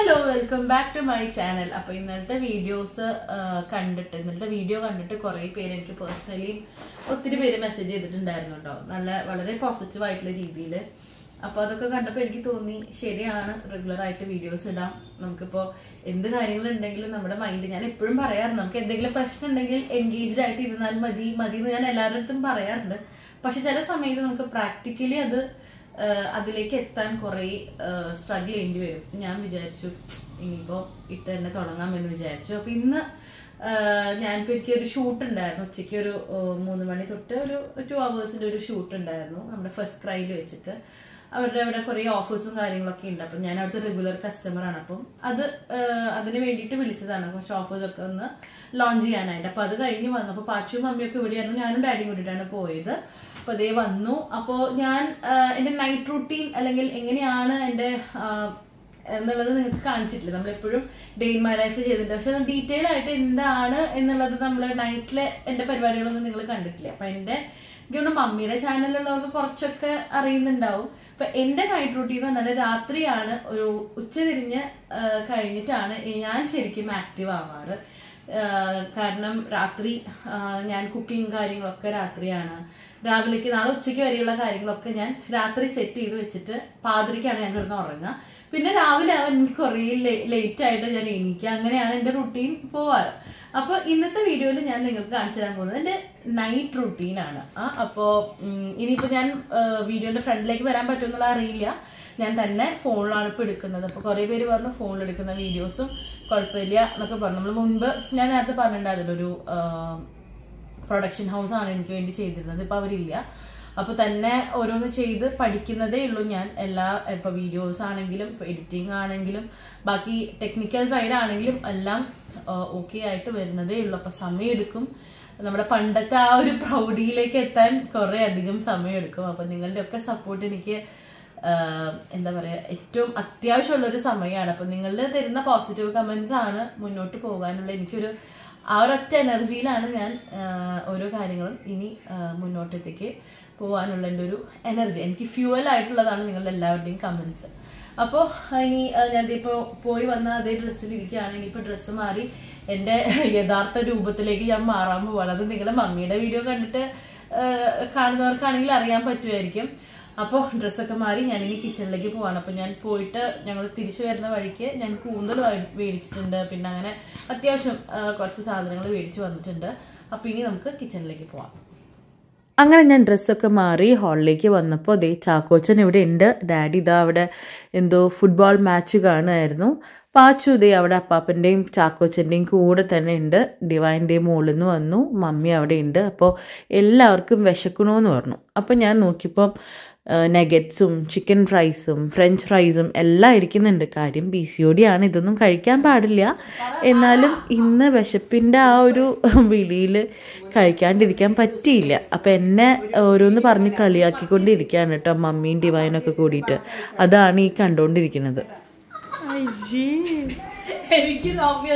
Hello, welcome back to my channel. അപ്പോൾ ഇന്നലത്തെ videos കണ്ടിട്ട് ഇന്നലത്തെ വീഡിയോ കണ്ടിട്ട് കുറേ പേര് എനിക്ക് പേഴ്സണലി ഒത്തിരി പേര് മെസ്സേജ് ചെയ്തിട്ടുണ്ടായിരുന്നു കേട്ടോ. വളരെ പോസിറ്റീവ് ആയിട്ടുള്ള രീതിയിൽ. അപ്പോൾ അതൊക്കെ കണ്ടപ്പോൾ എനിക്ക് തോന്നി ശരിയാണ് റെഗുലർ ആയിട്ട് വീഡിയോസ് ഇടാം. നമുക്കിപ്പോൾ എന്ത് കാര്യങ്ങളുണ്ടെങ്കിലും നമ്മുടെ മൈൻഡ് ഞാൻ എപ്പോഴും പറയാറുണ്ട് നമുക്ക് എന്തെങ്കിലും പ്രശ്നം ഉണ്ടെങ്കിൽ എൻഗേജ്ഡ് ആയിട്ട് ഇരുന്നാൽ മതി എന്ന് ഞാൻ എല്ലാവരുടെ അടുത്തും പറയാറുണ്ട്. പക്ഷെ ചില സമയത്ത് നമുക്ക് പ്രാക്ടിക്കലി അതിലേക്ക് എത്താൻ കുറേ സ്ട്രഗിൾ ചെയ്യേണ്ടി വരും. ഞാൻ വിചാരിച്ചു ഇനിയിപ്പോൾ ഇട്ട് തന്നെ തുടങ്ങാമെന്ന് വിചാരിച്ചു. അപ്പോൾ ഇന്ന് ഞാനിപ്പോൾ എനിക്കൊരു ഷൂട്ട് ഉണ്ടായിരുന്നു. ഉച്ചയ്ക്ക് ഒരു 3 മണി തൊട്ട് ഒരു 2 hours ഒരു ഷൂട്ട് ഉണ്ടായിരുന്നു നമ്മുടെ ഫസ്റ്റ് ക്രൈയിൽ വെച്ചിട്ട്. അവരുടെ അവിടെ കുറേ ഓഫേഴ്സും കാര്യങ്ങളൊക്കെ ഉണ്ട്. അപ്പം ഞാൻ അവിടുത്തെ റെഗുലർ കസ്റ്റമറാണ്. അപ്പം അതിന് വേണ്ടിയിട്ട് വിളിച്ചതാണ് കുറച്ച് ഓഫേഴ്സൊക്കെ ഒന്ന് ലോഞ്ച് ചെയ്യാനായിട്ട്. അപ്പം അത് കഴിഞ്ഞ് വന്നപ്പോൾ പാച്ചുവും മമ്മിയൊക്കെ ഇവിടെയായിരുന്നു. ഞാനും ഡാഡിയും കൂടിയിട്ടാണ് പോയത്. അപ്പോൾ അതേ വന്നു. അപ്പോൾ ഞാൻ എൻ്റെ നൈറ്റ് റൂട്ടീൻ അല്ലെങ്കിൽ എങ്ങനെയാണ് എൻ്റെ എന്നുള്ളത് നിങ്ങൾക്ക് കാണിച്ചിട്ടില്ല. നമ്മളെപ്പോഴും ഡേ ഇൻ മൈ ലൈഫ് ചെയ്തിട്ടുണ്ട്. പക്ഷെ ഡീറ്റെയിൽ ആയിട്ട് എന്താണ് എന്നുള്ളത് നമ്മൾ നൈറ്റിലെ എൻ്റെ പരിപാടികളൊന്നും നിങ്ങൾ കണ്ടിട്ടില്ല. അപ്പം എനിക്ക് തോന്നുന്നു മമ്മിയുടെ ചാനലിലുള്ളവർക്ക് കുറച്ചൊക്കെ അറിയുന്നുണ്ടാവും. അപ്പം എൻ്റെ നൈറ്റ് റൂട്ടീൻ എന്ന് പറഞ്ഞാൽ രാത്രിയാണ് ഒരു ഉച്ചതിരിഞ്ഞ് കഴിഞ്ഞിട്ടാണ് ഞാൻ ശരിക്കും ആക്റ്റീവ് ആവാറ്. കാരണം രാത്രി ഞാൻ കുക്കിംഗ് കാര്യങ്ങളൊക്കെ രാത്രിയാണ്. രാവിലേക്ക് നാളെ ഉച്ചയ്ക്ക് വരെയുള്ള കാര്യങ്ങളൊക്കെ ഞാൻ രാത്രി സെറ്റ് ചെയ്ത് വെച്ചിട്ട് പാതിരിക്കാണ് ഞാൻ കിടന്ന് ഉറങ്ങുക. പിന്നെ രാവിലെ എനിക്ക് കുറേ ലേറ്റ് ആയിട്ട് ഞാൻ എണീക്കുക. അങ്ങനെയാണ് എൻ്റെ റുട്ടീൻ പോവാറ്. അപ്പോൾ ഇന്നത്തെ വീഡിയോയിൽ ഞാൻ നിങ്ങൾക്ക് കാണിച്ചു തരാൻ പോകുന്നത് എൻ്റെ നൈറ്റ് റുട്ടീനാണ്. അപ്പോൾ ഇനിയിപ്പോൾ ഞാൻ വീഡിയോൻ്റെ ഫ്രണ്ടിലേക്ക് വരാൻ പറ്റുമെന്നുള്ള അറിയില്ല. ഞാൻ തന്നെ ഫോണിലാണ് ഇപ്പോൾ എടുക്കുന്നത്. അപ്പോൾ കുറേ പേര് പറഞ്ഞു ഫോണിൽ എടുക്കുന്ന വീഡിയോസും കുഴപ്പമില്ല എന്നൊക്കെ പറഞ്ഞു. നമ്മൾ മുൻപ് ഞാൻ നേരത്തെ പറഞ്ഞിട്ടുണ്ടായിരുന്നു ഒരു പ്രൊഡക്ഷൻ ഹൗസാണ് എനിക്ക് വേണ്ടി ചെയ്തിരുന്നത്. ഇപ്പോൾ അവരില്ല. അപ്പോൾ തന്നെ ഓരോന്ന് ചെയ്ത് പഠിക്കുന്നതേ ഉള്ളൂ ഞാൻ. ഇപ്പോൾ വീഡിയോസ് ആണെങ്കിലും ഇപ്പോൾ എഡിറ്റിംഗ് ആണെങ്കിലും ബാക്കി ടെക്നിക്കൽ സൈഡ് ആണെങ്കിലും എല്ലാം ഓക്കെ ആയിട്ട് വരുന്നതേ ഉള്ളൂ. അപ്പോൾ സമയമെടുക്കും. നമ്മുടെ പണ്ടത്തെ ആ ഒരു പ്രൗഢിയിലേക്ക് എത്താൻ കുറേ അധികം സമയമെടുക്കും. അപ്പോൾ നിങ്ങളുടെയൊക്കെ സപ്പോർട്ട് എനിക്ക് എന്താ പറയുക ഏറ്റവും അത്യാവശ്യമുള്ളൊരു സമയമാണ്. അപ്പം നിങ്ങളുടെ തരുന്ന പോസിറ്റീവ് കമൻസ് ആണ് മുന്നോട്ട് പോകാനുള്ള എനിക്കൊരു ആ ഒരൊറ്റ എനർജിയിലാണ് ഞാൻ ഓരോ കാര്യങ്ങളും ഇനി മുന്നോട്ടത്തേക്ക് പോകാനുള്ള എൻ്റെ ഒരു എനർജി. എനിക്ക് ഫ്യൂവൽ ആയിട്ടുള്ളതാണ് നിങ്ങളുടെ എല്ലാവരുടെയും കമൻസ്. അപ്പോൾ ഇനി ഞാനിപ്പോൾ പോയി വന്ന അതേ ഡ്രസ്സിലിരിക്കുകയാണ്. ഇനിയിപ്പോൾ ഡ്രസ്സ് മാറി എൻ്റെ യഥാർത്ഥ രൂപത്തിലേക്ക് ഞാൻ മാറാൻ പോവാണ്. അത് നിങ്ങളുടെ മമ്മിയുടെ വീഡിയോ കണ്ടിട്ട് കാണുന്നവർക്കാണെങ്കിൽ അറിയാൻ പറ്റുമായിരിക്കും. അപ്പോൾ ഡ്രസ്സൊക്കെ മാറി ഞാനിനി കിച്ചണിലേക്ക് പോവാണ്. അപ്പോൾ ഞാൻ പോയിട്ട് ഞങ്ങൾ തിരിച്ചു വരുന്ന വഴിക്ക് ഞാൻ കൂന്തൽ മേടിച്ചിട്ടുണ്ട്. പിന്നെ അങ്ങനെ അത്യാവശ്യം കുറച്ച് സാധനങ്ങൾ മേടിച്ച് വന്നിട്ടുണ്ട്. അപ്പോൾ ഇനി നമുക്ക് കിച്ചണിലേക്ക് പോവാം. അങ്ങനെ ഞാൻ ഡ്രസ്സൊക്കെ മാറി ഹാളിലേക്ക് വന്നപ്പോൾ ദേ ചാക്കോച്ചൻ ഇവിടെ ഉണ്ട്. ഡാഡി ഇതാ അവിടെ എന്തോ ഫുട്ബോൾ മാച്ച് കാണുമായിരുന്നു. പാച്ചു ദേ അവിടെ അപ്പാപ്പൻ്റെയും ചാക്കോച്ചൻ്റെയും കൂടെ തന്നെ ഉണ്ട്. ഡിവൈൻ്റെയും മുകളിൽ നിന്ന് വന്നു. മമ്മി അവിടെ ഉണ്ട്. അപ്പോൾ എല്ലാവർക്കും വിശക്കണമെന്ന് പറഞ്ഞു. അപ്പോൾ ഞാൻ നോക്കിയപ്പോൾ നഗറ്റ്സും ചിക്കൻ ഫ്രൈസും ഫ്രഞ്ച് ഫ്രൈസും എല്ലാം ഇരിക്കുന്നുണ്ട്. കാര്യം PCOD ആണ്, ഇതൊന്നും കഴിക്കാൻ പാടില്ല. എന്നാലും ഇന്ന് വിശപ്പിൻ്റെ ആ ഒരു വിളിയിൽ കഴിക്കാണ്ടിരിക്കാൻ പറ്റിയില്ല. അപ്പം എന്നെ ഓരോന്ന് പറഞ്ഞ് കളിയാക്കിക്കൊണ്ടിരിക്കുകയാണ് കേട്ടോ മമ്മിയും ഡിവൈനൊക്കെ കൂടിയിട്ട്. അതാണ് ഈ കണ്ടുകൊണ്ടിരിക്കുന്നത്. എനിക്ക്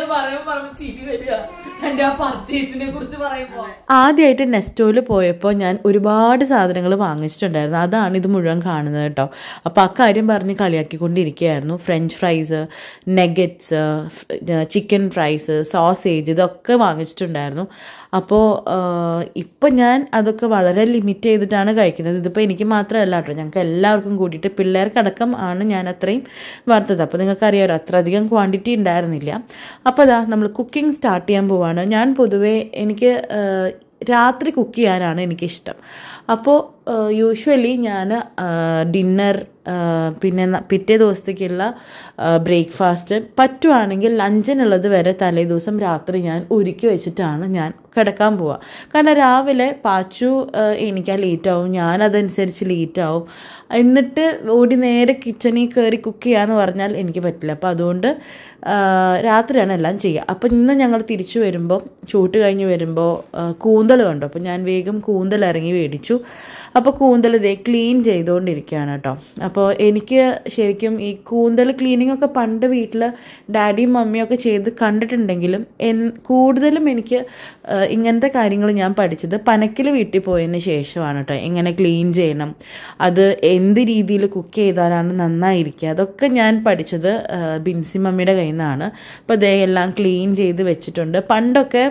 ആദ്യമായിട്ട് നെസ്റ്റോയിൽ പോയപ്പോൾ ഞാൻ ഒരുപാട് സാധനങ്ങൾ വാങ്ങിച്ചിട്ടുണ്ടായിരുന്നു. അതാണ് ഇത് മുഴുവൻ കാണുന്നത് കേട്ടോ. അപ്പോൾ ആ കാര്യം പറഞ്ഞ് കളിയാക്കിക്കൊണ്ടിരിക്കുകയായിരുന്നു. French fries, nuggets, chicken fries, sausage ഇതൊക്കെ വാങ്ങിച്ചിട്ടുണ്ടായിരുന്നു. അപ്പോൾ ഇപ്പം ഞാൻ അതൊക്കെ വളരെ ലിമിറ്റ് ചെയ്തിട്ടാണ് കഴിക്കുന്നത്. ഇതിപ്പോൾ എനിക്ക് മാത്രമല്ല കേട്ടോ, ഞങ്ങൾക്ക് എല്ലാവർക്കും കൂടിയിട്ട് പിള്ളേർക്കടക്കം ആണ് ഞാൻ അത്രയും വറുത്തത്. അപ്പോൾ നിങ്ങൾക്കറിയാമല്ലോ അത്രയധികം ക്വാണ്ടിറ്റി ഉണ്ടായിരുന്നില്ല. അപ്പോൾ അതാ നമ്മൾ കുക്കിംഗ് സ്റ്റാർട്ട് ചെയ്യാൻ പോവാണ്. ഞാൻ പൊതുവേ എനിക്ക് രാത്രി കുക്ക് ചെയ്യാനാണ് എനിക്കിഷ്ടം. അപ്പോൾ യൂഷ്വലി ഞാൻ ഡിന്നർ പിന്നെ പിറ്റേ ദിവസത്തേക്കുള്ള ബ്രേക്ക്ഫാസ്റ്റ് പറ്റുവാണെങ്കിൽ ലഞ്ചിനുള്ളത് വരെ തലേ ദിവസം രാത്രി ഞാൻ ഒരുക്കി വെച്ചിട്ടാണ് ഞാൻ കിടക്കാൻ പോവുക. കാരണം രാവിലെ പാച്ചു എണീക്കാൻ ലേറ്റാവും, ഞാനതനുസരിച്ച് ലേറ്റാവും. എന്നിട്ട് ഓടി നേരെ കിച്ചണിൽ കയറി കുക്ക് ചെയ്യാന്ന് പറഞ്ഞാൽ എനിക്ക് പറ്റില്ല. അപ്പോൾ അതുകൊണ്ട് രാത്രിയാണ് എല്ലാം ചെയ്യുക. അപ്പം ഇന്ന് ഞങ്ങൾ തിരിച്ചു വരുമ്പോൾ ഷൂട്ട് കഴിഞ്ഞ് വരുമ്പോൾ കൂന്തൽ കണ്ടു. അപ്പോൾ ഞാൻ വേഗം കൂന്തൽ ഇറങ്ങി മേടിച്ചു. വെച്ചു. അപ്പോൾ കൂന്തൽ ഇതേ ക്ലീൻ ചെയ്തുകൊണ്ടിരിക്കുകയാണ് കേട്ടോ. അപ്പോൾ എനിക്ക് ശരിക്കും ഈ കൂന്തൽ ക്ലീനിങ് ഒക്കെ പണ്ട് വീട്ടിൽ ഡാഡിയും മമ്മിയും ഒക്കെ ചെയ്ത് കണ്ടിട്ടുണ്ടെങ്കിലും കൂടുതലും എനിക്ക് ഇങ്ങനത്തെ കാര്യങ്ങൾ ഞാൻ പഠിച്ചത് പനക്കിൽ വീട്ടിൽ പോയതിന് ശേഷമാണ് കേട്ടോ. എങ്ങനെ ക്ലീൻ ചെയ്യണം, അത് എന്ത് രീതിയിൽ കുക്ക് ചെയ്താലാണ് നന്നായിരിക്കുക, അതൊക്കെ ഞാൻ പഠിച്ചത് ബിൻസി മമ്മിയുടെ കയ്യിൽ നിന്നാണ്. അപ്പോൾ അതേ എല്ലാം ക്ലീൻ ചെയ്ത് വെച്ചിട്ടുണ്ട്. പണ്ടൊക്കെ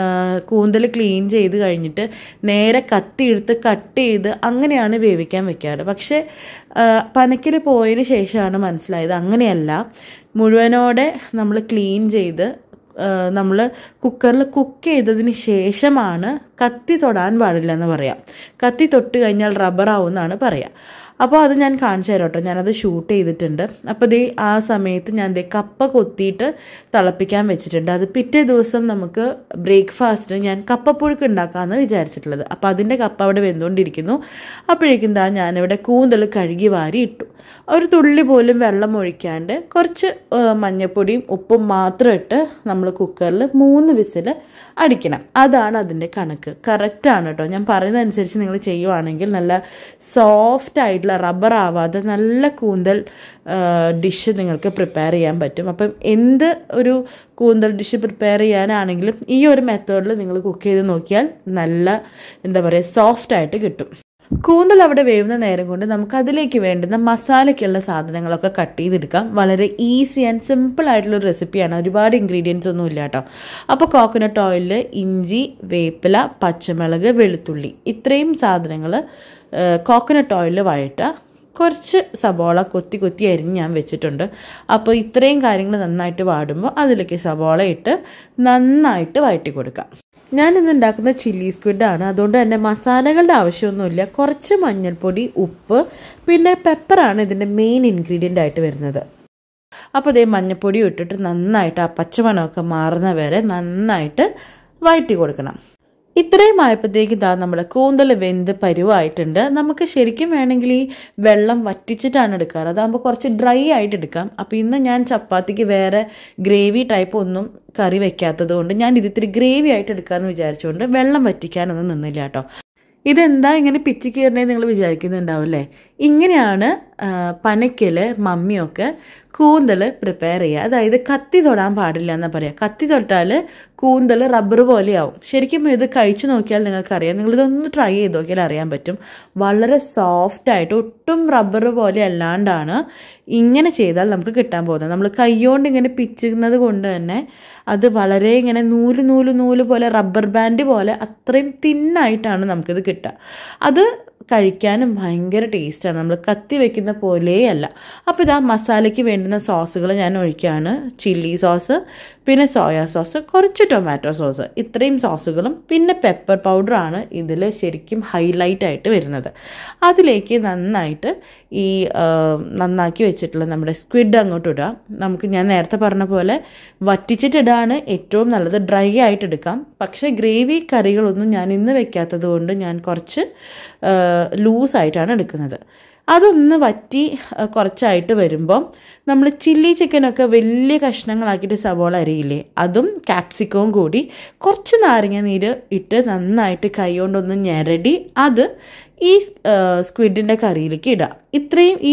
കൂന്തൽ ക്ലീൻ ചെയ്ത് കഴിഞ്ഞിട്ട് നേരെ കത്തിയെടുത്ത് കട്ട് ചെയ്ത് അങ്ങനെയാണ് വേവിക്കാൻ വെക്കാറ്. പക്ഷേ പനക്കിൽ പോയതിന് ശേഷമാണ് മനസ്സിലായത് അങ്ങനെയല്ല. മുഴുവനോടെ നമ്മൾ ക്ലീൻ ചെയ്ത് നമ്മൾ കുക്കറിൽ കുക്ക് ചെയ്തതിന് ശേഷമാണ് കത്തി തൊടാൻ പാടില്ല എന്ന് പറയാം. കത്തി തൊട്ട് കഴിഞ്ഞാൽ റബ്ബറാവും എന്നാണ് പറയുക. അപ്പോൾ അത് ഞാൻ കാണിച്ചു തരാം കേട്ടോ. ഞാനത് ഷൂട്ട് ചെയ്തിട്ടുണ്ട്. അപ്പോൾ ആ സമയത്ത് ഞാൻ കപ്പ കൊത്തിയിട്ട് തിളപ്പിക്കാൻ വെച്ചിട്ടുണ്ട്. അത് പിറ്റേ ദിവസം നമുക്ക് ബ്രേക്ക്ഫാസ്റ്റിന് ഞാൻ കപ്പപ്പുഴുക്ക് ഉണ്ടാക്കാമെന്ന് വിചാരിച്ചിട്ടുള്ളത്. അപ്പോൾ അതിൻ്റെ കപ്പ അവിടെ വെന്തുകൊണ്ടിരിക്കുന്നു. അപ്പോഴേക്കും ഞാനിവിടെ കൂന്തൽ കഴുകി വാരി ഇട്ടു. ഒരു തുള്ളി പോലും വെള്ളം ഒഴിക്കാണ്ട് കുറച്ച് മഞ്ഞൾപ്പൊടിയും ഉപ്പും മാത്രം ഇട്ട് നമ്മൾ കുക്കറിൽ 3 വിസിൽ അടിക്കണം. അതാണ് അതിൻ്റെ കണക്ക്. കറക്റ്റാണ് കേട്ടോ. ഞാൻ പറയുന്നതനുസരിച്ച് നിങ്ങൾ ചെയ്യുവാണെങ്കിൽ നല്ല സോഫ്റ്റ് ആയിട്ടുള്ള റബ്ബർ ആവാതെ നല്ല കൂന്തൽ ഡിഷ് നിങ്ങൾക്ക് പ്രിപ്പയർ ചെയ്യാൻ പറ്റും. അപ്പം എന്ത് ഒരു കൂന്തൽ ഡിഷ് പ്രിപ്പയർ ചെയ്യാനാണെങ്കിലും ഈ ഒരു മെത്തേഡിൽ നിങ്ങൾ കുക്ക് ചെയ്ത് നോക്കിയാൽ നല്ല സോഫ്റ്റായിട്ട് കിട്ടും. കൂന്തൽ അവിടെ വേവുന്ന നേരം കൊണ്ട് നമുക്ക് അതിലേക്ക് വേണ്ടുന്ന മസാലയ്ക്കുള്ള സാധനങ്ങളൊക്കെ കട്ട് ചെയ്തെടുക്കാം. വളരെ ഈസി ആൻഡ് സിമ്പിൾ ആയിട്ടുള്ളൊരു റെസിപ്പിയാണ്. ഒരുപാട് ഇൻഗ്രീഡിയൻസ് ഒന്നും ഇല്ല കേട്ടോ. അപ്പോൾ കോക്കനട്ട് ഓയിലിൽ ഇഞ്ചി, വേപ്പില, പച്ചമുളക്, വെളുത്തുള്ളി ഇത്രയും സാധനങ്ങൾ കോക്കനട്ട് ഓയിലിൽ വഴറ്റുക. കുറച്ച് സബോള കൊത്തി അരിഞ്ഞ് ഞാൻ വെച്ചിട്ടുണ്ട്. അപ്പോൾ ഇത്രയും കാര്യങ്ങൾ നന്നായിട്ട് വാടുമ്പോൾ അതിലേക്ക് സബോള ഇട്ട് നന്നായിട്ട് വഴറ്റി കൊടുക്കാം. ഞാനിന്ന് ഉണ്ടാക്കുന്ന ചില്ലി സ്ക്വിഡാണ്. അതുകൊണ്ട് തന്നെ മസാലകളുടെ ആവശ്യമൊന്നുമില്ല. കുറച്ച് മഞ്ഞൾപ്പൊടി, ഉപ്പ്, പിന്നെ പെപ്പറാണ് ഇതിൻ്റെ മെയിൻ ഇൻഗ്രീഡിയൻ്റ് ആയിട്ട് വരുന്നത്. അപ്പോൾ അതേ മഞ്ഞൾപ്പൊടി ഇട്ടിട്ട് നന്നായിട്ട് ആ പച്ചമണമൊക്കെ മാറുന്ന വരെ നന്നായിട്ട് വഴറ്റി കൊടുക്കണം. ഇത്രയും ആയപ്പോഴത്തേക്ക് നമ്മുടെ കൂന്തൽ വെന്ത് പരുവായിട്ടുണ്ട്. നമുക്ക് ശരിക്കും വേണമെങ്കിൽ ഈ വെള്ളം വറ്റിച്ചിട്ടാണ് എടുക്കാറ്. അതാകുമ്പോൾ കുറച്ച് ഡ്രൈ ആയിട്ട് എടുക്കാം. അപ്പോൾ ഇന്ന് ഞാൻ ചപ്പാത്തിക്ക് വേറെ ഗ്രേവി ടൈപ്പ് ഒന്നും കറി വെക്കാത്തത് കൊണ്ട് ഞാൻ ഇതിത്തിരി ഗ്രേവി ആയിട്ട് എടുക്കാമെന്ന് വിചാരിച്ചുകൊണ്ട് വെള്ളം വറ്റിക്കാനൊന്നും നിന്നില്ല കേട്ടോ. ഇതെന്താ ഇങ്ങനെ പിച്ചി കയറണേന്ന് നിങ്ങൾ വിചാരിക്കുന്നുണ്ടാവില്ലേ? ഇങ്ങനെയാണ് പനയ്ക്കൽ മമ്മിയൊക്കെ കൂന്തൽ പ്രിപ്പയർ ചെയ്യുക. അതായത് കത്തി തൊടാൻ പാടില്ല എന്നാണ് പറയുക. കത്തി തൊട്ടാൽ കൂന്തൽ റബ്ബർ പോലെയാവും. ശരിക്കും ഇത് കഴിച്ചു നോക്കിയാൽ നിങ്ങൾക്കറിയാം. നിങ്ങളിതൊന്ന് ട്രൈ ചെയ്ത് നോക്കിയാൽ അറിയാൻ പറ്റും. വളരെ സോഫ്റ്റായിട്ട് ഒട്ടും റബ്ബർ പോലെ അല്ലാണ്ടാണ് ഇങ്ങനെ ചെയ്താൽ നമുക്ക് കിട്ടാൻ പോകുന്നത്. നമ്മൾ കൈകൊണ്ട് ഇങ്ങനെ പിച്ചുന്നത് കൊണ്ട് തന്നെ അത് വളരെ ഇങ്ങനെ നൂല് പോലെ റബ്ബർ ബാൻഡ് പോലെ അത്രയും തിന്നായിട്ടാണ് നമുക്കിത് കിട്ടുക. അത് കഴിക്കാനും ഭയങ്കര ടേസ്റ്റാണ്. നമ്മൾ കത്തി വെക്കുന്ന പോലെയല്ല. അപ്പോൾ ഇതാ മസാലയ്ക്ക് വേണ്ടുന്ന സോസുകൾ ഞാൻ ഒഴിക്കുകയാണ്. ചില്ലി സോസ്, പിന്നെ സോയാ സോസ്, കുറച്ച് ടൊമാറ്റോ സോസ്, ഇത്രയും സോസുകളും പിന്നെ പെപ്പർ പൗഡറാണ് ഇതിൽ ശരിക്കും ഹൈലൈറ്റ് ആയിട്ട് വരുന്നത്. അതിലേക്ക് നന്നായിട്ട് ഈ നന്നാക്കി വെച്ചിട്ടുള്ള നമ്മുടെ സ്ക്വിഡ് അങ്ങോട്ട് ഇടാം. നമുക്ക് ഞാൻ നേരത്തെ പറഞ്ഞ പോലെ വറ്റിച്ചിട്ടിടാണ് ഏറ്റവും നല്ലത്. ഡ്രൈ ആയിട്ട് എടുക്കാം. പക്ഷേ ഗ്രേവി കറികളൊന്നും ഞാൻ ഇന്ന് വെക്കാത്തത് കൊണ്ട് ഞാൻ കുറച്ച് ലൂസായിട്ടാണ് എടുക്കുന്നത്. അതൊന്ന് വറ്റി കുറച്ചായിട്ട് വരുമ്പം നമ്മൾ ചില്ലി ചിക്കനൊക്കെ വലിയ കഷ്ണങ്ങളാക്കിയിട്ട് സവോള അരിയില്ലേ, അതും ക്യാപ്സിക്കവും കൂടി കുറച്ച് നാരങ്ങ നീര് ഇട്ട് നന്നായിട്ട് കൈ കൊണ്ടൊന്ന് ഞെരടി അത് ഈ സ്ക്വിഡിൻ്റെ കറിയിലേക്ക് ഇടുക. ഇത്രയും ഈ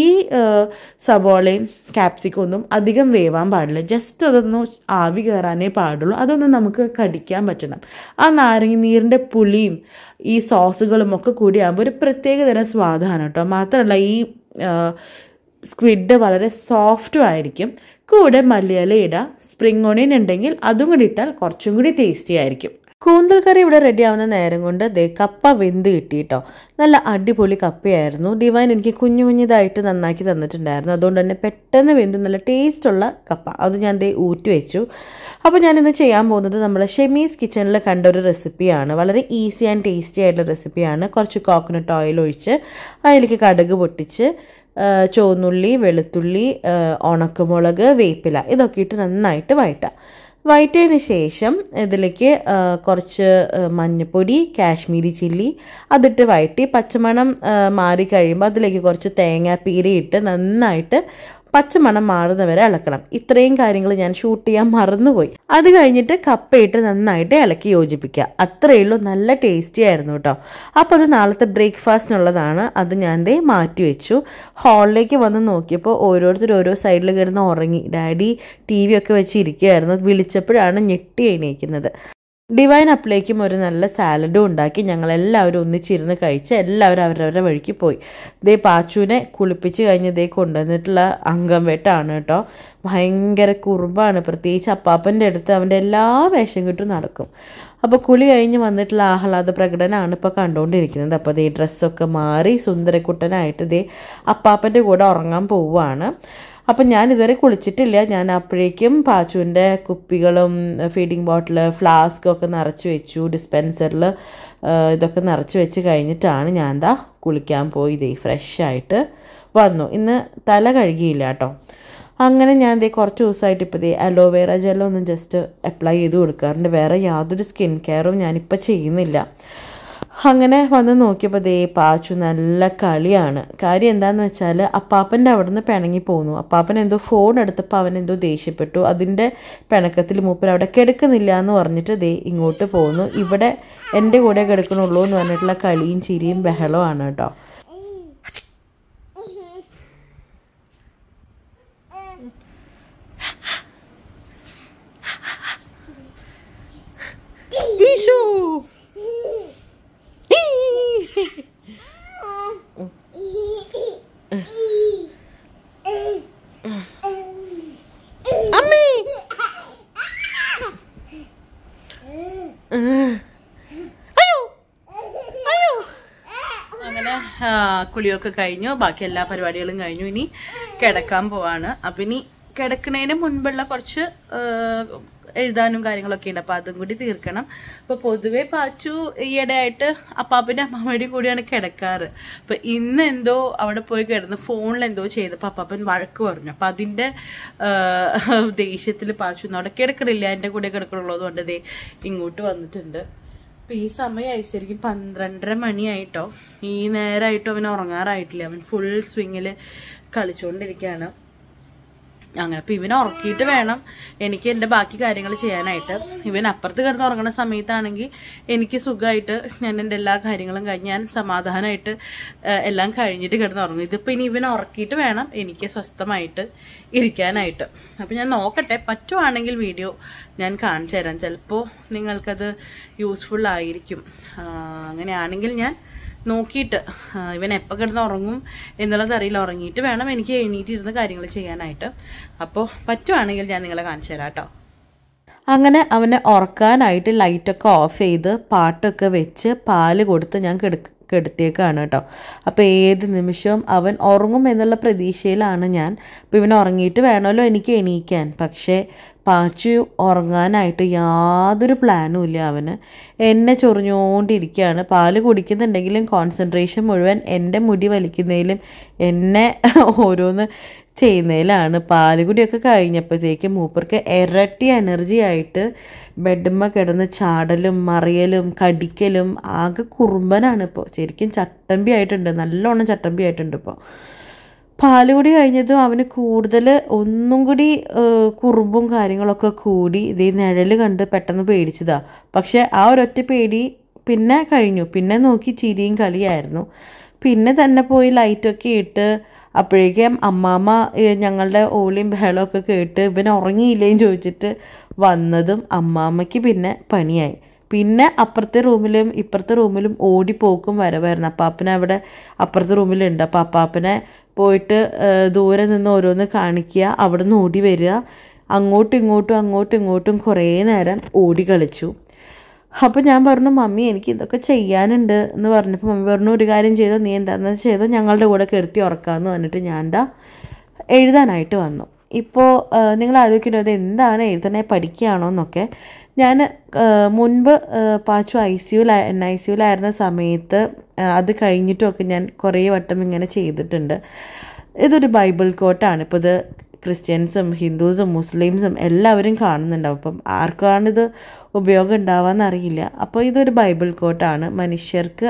സവോളയും ക്യാപ്സിക്കം ഒന്നും അധികം വേവാൻ പാടില്ല. ജസ്റ്റ് അതൊന്നും ആവി കയറാനേ പാടുള്ളൂ. അതൊന്നും നമുക്ക് കടിക്കാൻ പറ്റണം. ആ നാരങ്ങ നീരിൻ്റെ പുളിയും ഈ സോസുകളും ഒക്കെ കൂടി ആകുമ്പോൾ ഒരു പ്രത്യേക തരം സ്വാദാണ് കേട്ടോ. മാത്രമല്ല ഈ സ്ക്വിഡ് വളരെ സോഫ്റ്റും ആയിരിക്കും. കൂടെ മല്ലിയില ഇടുക. സ്പ്രിംഗ് ഓണിയൻ ഉണ്ടെങ്കിൽ അതും കൂടി ഇട്ടാൽ കുറച്ചും കൂടി ടേസ്റ്റി ആയിരിക്കും. കൂന്തൽ കറി ഇവിടെ റെഡി ആവുന്ന നേരം കൊണ്ട് കപ്പ വെന്ത് കിട്ടിയിട്ടോ. നല്ല അടിപൊളി കപ്പയായിരുന്നു. ഡിവൈൻ എനിക്ക് കുഞ്ഞിതായിട്ട് നന്നാക്കി തന്നിട്ടുണ്ടായിരുന്നു. അതുകൊണ്ട് തന്നെ പെട്ടെന്ന് വെന്ത് നല്ല ടേസ്റ്റുള്ള കപ്പ അത് ഞാൻ ഊറ്റി വെച്ചു. അപ്പോൾ ഞാനിന്ന് ചെയ്യാൻ പോകുന്നത് നമ്മുടെ ഷെമീസ് കിച്ചണിൽ കണ്ട ഒരു റെസിപ്പിയാണ്. വളരെ ഈസി ആൻഡ് ടേസ്റ്റി ആയിട്ടുള്ള റെസിപ്പിയാണ്. കുറച്ച് കോക്കനട്ട് ഓയിൽ ഒഴിച്ച് അതിലേക്ക് കടുക് പൊട്ടിച്ച് ചുവന്നുള്ളി, വെളുത്തുള്ളി, ഉണക്കമുളക്, വേപ്പില ഇതൊക്കെ ഇട്ട് നന്നായിട്ട് വഴറ്റിയതിന് ശേഷം ഇതിലേക്ക് കുറച്ച് മഞ്ഞൾപ്പൊടി, കാശ്മീരി ചില്ലി അതിട്ട് വഴറ്റി പച്ചമണം മാറി കഴിയുമ്പോൾ അതിലേക്ക് കുറച്ച് തേങ്ങാപ്പീര ഇട്ട് നന്നായിട്ട് പച്ചമണം മാറുന്നവരെ ഇളക്കണം. ഇത്രയും കാര്യങ്ങൾ ഞാൻ ഷൂട്ട് ചെയ്യാൻ മറന്നുപോയി. അത് കഴിഞ്ഞിട്ട് കപ്പയിട്ട് നന്നായിട്ട് ഇളക്കി യോജിപ്പിക്കുക. അത്രയേ ഉള്ളൂ. നല്ല ടേസ്റ്റി ആയിരുന്നു കേട്ടോ. അപ്പോൾ അത് നാളത്തെ ബ്രേക്ക്ഫാസ്റ്റിനുള്ളതാണ്. അത് ഞാൻ മാറ്റി വെച്ചു. ഹാളിലേക്ക് വന്ന് നോക്കിയപ്പോൾ ഓരോരുത്തർ ഓരോ സൈഡിൽ കിടന്ന് ഉറങ്ങി. ഡാഡി TV ഒക്കെ വെച്ച് ഇരിക്കുകയായിരുന്നു. വിളിച്ചപ്പോഴാണ് ഞെട്ടി എണീക്കുന്നത്. ഡിവൈൻ അപ്പിലേക്കും ഒരു നല്ല സാലഡും ഉണ്ടാക്കി ഞങ്ങളെല്ലാവരും ഒന്നിച്ചിരുന്ന് കഴിച്ച് എല്ലാവരും അവരവരുടെ വഴിക്ക് പോയി. പാച്ചുവിനെ കുളിപ്പിച്ച് കഴിഞ്ഞ് കൊണ്ടുവന്നിട്ടുള്ള അംഗം വെട്ടാണ് കേട്ടോ. ഭയങ്കര കുറുമ്പാണ്. പ്രത്യേകിച്ച് അപ്പാപ്പൻ്റെ അടുത്ത് അവൻ്റെ എല്ലാ വേഷം കിട്ടും നടക്കും. അപ്പോൾ കുളി കഴിഞ്ഞ് വന്നിട്ടുള്ള ആഹ്ലാദ പ്രകടനമാണ് ഇപ്പോൾ കണ്ടുകൊണ്ടിരിക്കുന്നത്. അപ്പോൾ ഡ്രസ്സൊക്കെ മാറി സുന്ദരക്കുട്ടനായിട്ട് അപ്പാപ്പൻ്റെ കൂടെ ഉറങ്ങാൻ പോവുകയാണ്. അപ്പം ഞാൻ ഇതുവരെ കുളിച്ചിട്ടില്ല. ഞാൻ അപ്പോഴേക്കും പാച്ചുവിൻ്റെ കുപ്പികളും ഫീഡിങ് ബോട്ടിൽ ഫ്ലാസ്കൊക്കെ നിറച്ച് വെച്ചു. ഡിസ്പെൻസറിൽ ഇതൊക്കെ നിറച്ച് വെച്ച് കഴിഞ്ഞിട്ടാണ് ഞാൻ കുളിക്കാൻ പോയി ഫ്രഷായിട്ട് വന്നു. ഇന്ന് തല കഴുകിയില്ല കേട്ടോ. അങ്ങനെ ഞാൻ കുറച്ച് ദിവസമായിട്ട് ഇപ്പോൾ അലോവേറ ജെല്ലൊന്നും ജസ്റ്റ് അപ്ലൈ ചെയ്ത് കൊടുക്കാറുണ്ട്. വേറെ യാതൊരു സ്കിൻ കെയറും ഞാനിപ്പോൾ ചെയ്യുന്നില്ല. അങ്ങനെ വന്ന് നോക്കിയപ്പോൾ പാച്ചു നല്ല കളിയാണ്. കാര്യം എന്താണെന്ന് വെച്ചാൽ അപ്പാപ്പൻ്റെ അവിടെ നിന്ന് പിണങ്ങി പോന്നു. അപ്പാപ്പൻ എന്തോ ഫോൺ എടുത്തപ്പോൾ അവൻ എന്തോ ദേഷ്യപ്പെട്ടു. അതിൻ്റെ പിണക്കത്തിൽ മൂപ്പർ അവിടെ കിടക്കുന്നില്ല എന്ന് പറഞ്ഞിട്ട് ഇങ്ങോട്ട് പോന്നു. ഇവിടെ എൻ്റെ കൂടെ കിടക്കണുള്ളൂ എന്ന് പറഞ്ഞിട്ടുള്ള കളിയും ചിരിയും ബഹളമാണ് കേട്ടോ. അങ്ങനെ കുളിയൊക്കെ കഴിഞ്ഞു. ബാക്കി എല്ലാ പരിപാടികളും കഴിഞ്ഞു. ഇനി കിടക്കാൻ പോവാണ്. അപ്പം ഇനി കിടക്കുന്നതിന് മുൻപുള്ള കുറച്ച് എഴുതാനും കാര്യങ്ങളൊക്കെ ഉണ്ട്. അപ്പോൾ അതും കൂടി തീർക്കണം. അപ്പോൾ പൊതുവേ പാച്ചു ഈയിടെയായിട്ട് അപ്പാപ്പൻ്റെ അമ്മാമ്മയുടെയും കൂടിയാണ് കിടക്കാറ്. അപ്പോൾ ഇന്ന് എന്തോ അവിടെ പോയി കിടന്ന് ഫോണിൽ എന്തോ ചെയ്തപ്പോൾ അപ്പാപ്പൻ വഴക്ക് പറഞ്ഞു. അപ്പോൾ അതിൻ്റെ ദേഷ്യത്തിൽ പാച്ചു അവിടെ കിടക്കണില്ല, എൻ്റെ കൂടെ കിടക്കണുള്ളത് കൊണ്ട് ഇങ്ങോട്ട് വന്നിട്ടുണ്ട്. അപ്പോൾ ഈ സമയമായി ശരിക്കും 12:30 മണിയായിട്ടോ. ഈ നേരമായിട്ടും അവൻ ഉറങ്ങാറായിട്ടില്ല. അവൻ ഫുൾ സ്വിങ്ങിൽ കളിച്ചുകൊണ്ടിരിക്കുകയാണ്. അങ്ങനെ അപ്പോൾ ഇവനെ ഉറക്കിയിട്ട് വേണം എനിക്ക് എൻ്റെ ബാക്കി കാര്യങ്ങൾ ചെയ്യാനായിട്ട്. ഇവൻ അപ്പുറത്ത് കിടന്ന് ഉറങ്ങുന്ന സമയത്താണെങ്കിൽ എനിക്ക് സുഖമായിട്ട് ഞാൻ എൻ്റെ എല്ലാ കാര്യങ്ങളും കഴിഞ്ഞ് ഞാൻ സമാധാനമായിട്ട് എല്ലാം കഴിഞ്ഞിട്ട് കിടന്ന് ഉറങ്ങും. ഇതിപ്പോൾ ഇനി ഇവനെ ഉറക്കിയിട്ട് വേണം എനിക്ക് സ്വസ്ഥമായിട്ട് ഇരിക്കാനായിട്ട്. അപ്പോൾ ഞാൻ നോക്കട്ടെ, പറ്റുവാണെങ്കിൽ വീഡിയോ ഞാൻ കാണിച്ചു തരാം. ചിലപ്പോൾ നിങ്ങൾക്കത് യൂസ്ഫുൾ ആയിരിക്കും. അങ്ങനെയാണെങ്കിൽ ഞാൻ നോക്കിയിട്ട് ഇവൻ എപ്പോൾ കിടന്ന് ഉറങ്ങും എന്നുള്ളത് അറിയില്ല. ഉറങ്ങിയിട്ട് വേണം എനിക്ക് എണീറ്റിരുന്ന് കാര്യങ്ങൾ ചെയ്യാനായിട്ട്. അപ്പോൾ പറ്റുവാണെങ്കിൽ ഞാൻ നിങ്ങളെ കാണിച്ചു തരാം കേട്ടോ. അങ്ങനെ അവനെ ഉറക്കാനായിട്ട് ലൈറ്റൊക്കെ ഓഫ് ചെയ്ത് പാട്ടൊക്കെ വെച്ച് പാല് കൊടുത്ത് ഞാൻ കെടുത്തിയേക്കാണ് കേട്ടോ. അപ്പോൾ ഏത് നിമിഷവും അവൻ ഉറങ്ങും എന്നുള്ള പ്രതീക്ഷയിലാണ് ഞാൻ. അപ്പോൾ ഇവൻ ഉറങ്ങിയിട്ട് വേണമല്ലോ എനിക്ക് എണീക്കാൻ. പക്ഷേ പാച്ചു ഉറങ്ങാനായിട്ട് യാതൊരു പ്ലാനും ഇല്ല. അവന് എന്നെ ചൊറിഞ്ഞുകൊണ്ടിരിക്കുകയാണ്. പാല് കുടിക്കുന്നുണ്ടെങ്കിലും കോൺസെൻട്രേഷൻ മുഴുവൻ എൻ്റെ മുടി വലിക്കുന്നതിലും എന്നെ ഓരോന്ന് ചെയ്യുന്നതിലാണ്. പാലുകുടിയൊക്കെ കഴിഞ്ഞപ്പോഴത്തേക്കും മൂപ്പർക്ക് ഇരട്ടി എനർജി ആയിട്ട് ബെഡുമ്മ കിടന്ന് ചാടലും മറിയലും കടിക്കലും ആകെ കുറുമ്പനാണ് ഇപ്പോൾ. ശരിക്കും ചട്ടമ്പി ആയിട്ടുണ്ട്, നല്ലോണം ചട്ടമ്പി ആയിട്ടുണ്ട് ഇപ്പോൾ. പാലുകുടി കഴിഞ്ഞതും അവന് കൂടുതൽ ഒന്നും കൂടി കുറുമ്പും കാര്യങ്ങളൊക്കെ കൂടി. നിഴൽ കണ്ട് പെട്ടെന്ന് പേടിച്ചതാ. പക്ഷെ ആ ഒരൊറ്റ പേടി പിന്നെ കഴിഞ്ഞു. പിന്നെ നോക്കി ചിരിയും കളിയായിരുന്നു. പിന്നെ തന്നെ പോയി ലൈറ്റൊക്കെ ഇട്ട് അപ്പോഴേക്കും അമ്മാമ്മ ഞങ്ങളുടെ ഓളിയും ബഹളമൊക്കെ കേട്ട് ഇവൻ ഉറങ്ങിയില്ലേന്ന് ചോദിച്ചിട്ട് വന്നതും അമ്മാമ്മയ്ക്ക് പിന്നെ പണിയായി. പിന്നെ അപ്പുറത്തെ റൂമിലും ഇപ്പുറത്തെ റൂമിലും ഓടിപ്പോക്കും വരവായിരുന്നു. അപ്പാപ്പന അവിടെ അപ്പുറത്തെ റൂമിലുണ്ട്. അപ്പോൾ അപ്പാപ്പനെ പോയിട്ട് ദൂരെ നിന്ന് ഓരോന്ന് കാണിക്കുക, അവിടെ നിന്ന് ഓടി വരിക, അങ്ങോട്ടും ഇങ്ങോട്ടും കുറേ നേരം ഓടി കളിച്ചു. അപ്പോൾ ഞാൻ പറഞ്ഞു, മമ്മി എനിക്ക് ഇതൊക്കെ ചെയ്യാനുണ്ട് എന്ന് പറഞ്ഞപ്പോൾ മമ്മി പറഞ്ഞു, ഒരു കാര്യം ചെയ്തോ, നീ എന്താണെന്ന് ചെയ്തോ, ഞങ്ങളുടെ കൂടെ കെടുത്തി ഉറക്കാമെന്ന് പറഞ്ഞിട്ട് ഞാൻ എഴുതാനായിട്ട് വന്നു. ഇപ്പോൾ നിങ്ങൾ ആലോചിക്കുന്നത് എന്താണ് എഴുതണേ, പഠിക്കുകയാണോ എന്നൊക്കെ. ഞാൻ മുൻപ് പാച്ചു NICUലായിരുന്ന സമയത്ത് അത് കഴിഞ്ഞിട്ടുമൊക്കെ ഞാൻ കുറേ വട്ടം ഇങ്ങനെ ചെയ്തിട്ടുണ്ട്. ഇതൊരു ബൈബിൾ കോട്ടാണ്. ഇപ്പോൾ ഇത് ക്രിസ്ത്യൻസും ഹിന്ദുസും മുസ്ലിംസും എല്ലാവരും കാണുന്നുണ്ടാവും. അപ്പം ആർക്കാണിത് ഉപയോഗം ഉണ്ടാവാമെന്നറിയില്ല. അപ്പോൾ ഇതൊരു ബൈബിൾ കോട്ടാണ്. മനുഷ്യർക്ക്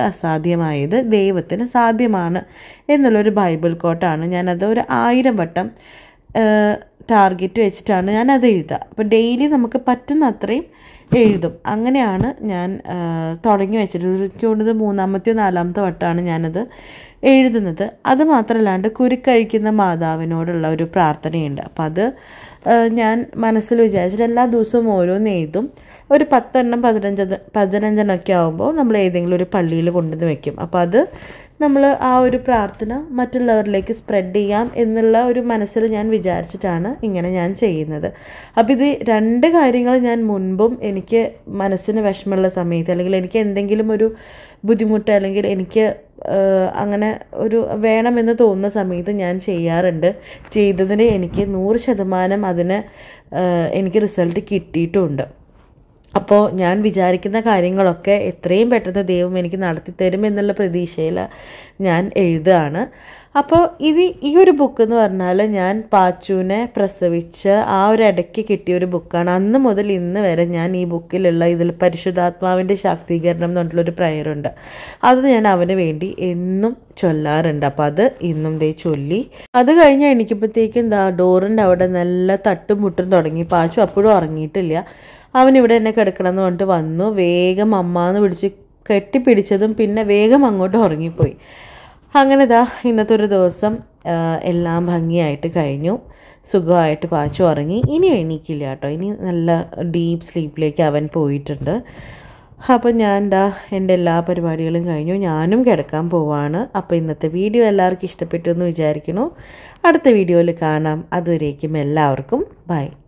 അസാധ്യമായത് ദൈവത്തിന് സാധ്യമാണ് എന്നുള്ളൊരു ബൈബിൾ കോട്ടാണ്. ഞാനത് ഒരു 1000 വട്ടം ടാർഗറ്റ് വെച്ചിട്ടാണ് ഞാനത് എഴുതുക. അപ്പോൾ ഡെയിലി നമുക്ക് പറ്റുന്ന അത്രയും എഴുതും. അങ്ങനെയാണ് ഞാൻ തുടങ്ങി വെച്ചിട്ട്. എനിക്ക് തോന്നുന്നത് 3-ാമത്തെയോ 4-ാമത്തെ വട്ടമാണ് ഞാനത് എഴുതുന്നത്. അത് മാത്രമല്ലാണ്ട് കുരുക്കഴിക്കുന്ന മാതാവിനോടുള്ള ഒരു പ്രാർത്ഥനയുണ്ട്. അപ്പം അത് ഞാൻ മനസ്സിൽ വിചാരിച്ചിട്ട് എല്ലാ ദിവസവും ഓരോന്ന് എഴുതും. ഒരു 10 എണ്ണം 15 എണ്ണമൊക്കെ ആകുമ്പോൾ നമ്മൾ ഏതെങ്കിലും ഒരു പള്ളിയിൽ കൊണ്ടുവന്ന് വെക്കും. അപ്പോൾ അത് നമ്മൾ ആ ഒരു പ്രാർത്ഥന മറ്റുള്ളവരിലേക്ക് സ്പ്രെഡ് ചെയ്യാം എന്നുള്ള ഒരു മനസ്സിൽ ഞാൻ വിചാരിച്ചിട്ടാണ് ഇങ്ങനെ ഞാൻ ചെയ്യുന്നത്. അപ്പോൾ ഇത് 2 കാര്യങ്ങൾ ഞാൻ മുൻപും എനിക്ക് മനസ്സിന് വിഷമമുള്ള സമയത്ത്, അല്ലെങ്കിൽ എനിക്ക് എന്തെങ്കിലും ഒരു ബുദ്ധിമുട്ട്, അല്ലെങ്കിൽ എനിക്ക് അങ്ങനെ ഒരു വേണമെന്ന് തോന്നുന്ന സമയത്ത് ഞാൻ ചെയ്യാറുണ്ട്. ചെയ്തതിന് എനിക്ക് 100% അതിന് എനിക്ക് റിസൾട്ട് കിട്ടിയിട്ടുമുണ്ട്. അപ്പോൾ ഞാൻ വിചാരിക്കുന്ന കാര്യങ്ങളൊക്കെ എത്രയും പെട്ടെന്ന് ദൈവം എനിക്ക് നടത്തി തരും എന്നുള്ള പ്രതീക്ഷയിൽ ഞാൻ എഴുതുകയാണ്. അപ്പോൾ ഈ ഒരു ബുക്ക് എന്ന് പറഞ്ഞാൽ ഞാൻ പാച്ചുവിനെ പ്രസവിച്ച് ആ ഒരു ഇടയ്ക്ക് കിട്ടിയൊരു ബുക്കാണ്. അന്ന് മുതൽ ഇന്ന് വരെ ഞാൻ ഈ ബുക്കിലുള്ള ഇതിൽ പരിശുദ്ധാത്മാവിൻ്റെ ശാക്തീകരണം എന്ന് പറഞ്ഞിട്ടുള്ളൊരു പ്രയറുണ്ട്. അത് ഞാൻ അവന് വേണ്ടി എന്നും ചൊല്ലാറുണ്ട്. അപ്പോൾ അത് ഇന്നും ചൊല്ലി. അത് കഴിഞ്ഞ് എണീക്കുമ്പോഴത്തേക്കും ഡോറിൻ്റെ അവിടെ നല്ല തട്ടും മുട്ടും തുടങ്ങി. പാച്ചു അപ്പോഴും ഉറങ്ങിയിട്ടില്ല. അവനിവിടെ എന്നെ കിടക്കണം എന്ന് പറഞ്ഞിട്ട് വന്നു. വേഗം അമ്മാന്ന് പിടിച്ച് കെട്ടിപ്പിടിച്ചതും പിന്നെ വേഗം അങ്ങോട്ട് ഉറങ്ങിപ്പോയി. അങ്ങനെ ഇന്നത്തെ ഒരു ദിവസം എല്ലാം ഭംഗിയായിട്ട് കഴിഞ്ഞു. സുഖമായിട്ട് പാച്ചു ഉറങ്ങി. ഇനി എണീക്കില്ല കേട്ടോ. ഇനി നല്ല ഡീപ്പ് സ്ലീപ്പിലേക്ക് അവൻ പോയിട്ടുണ്ട്. അപ്പം ഞാൻ എൻ്റെ എല്ലാ പരിപാടികളും കഴിഞ്ഞു. ഞാനും കിടക്കാൻ പോവാണ്. അപ്പോൾ ഇന്നത്തെ വീഡിയോ എല്ലാവർക്കും ഇഷ്ടപ്പെട്ടു എന്ന് വിചാരിക്കുന്നു. അടുത്ത വീഡിയോയിൽ കാണാം. അതുവരേക്കും എല്ലാവർക്കും ബൈ.